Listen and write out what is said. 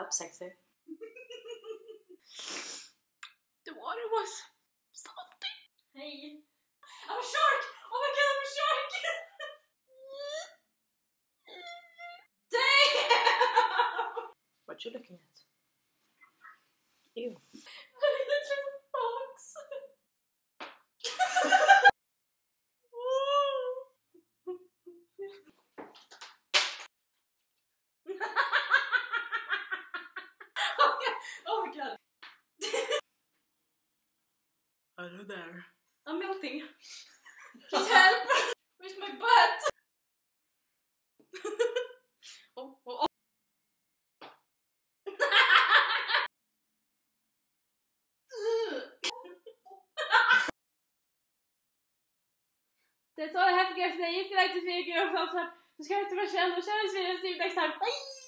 up sexy. The water was salty. Hey. I'm a shark! Oh my god, I'm a shark! Damn! What you looking at? Ew. That's just a fox. Oh my god. Hello there. I'm melting. Please help! Where's my butt? Oh, oh, oh. That's all I have for you guys today. If you like this video, give it a thumbs up. Subscribe to my channel. Next time. Bye!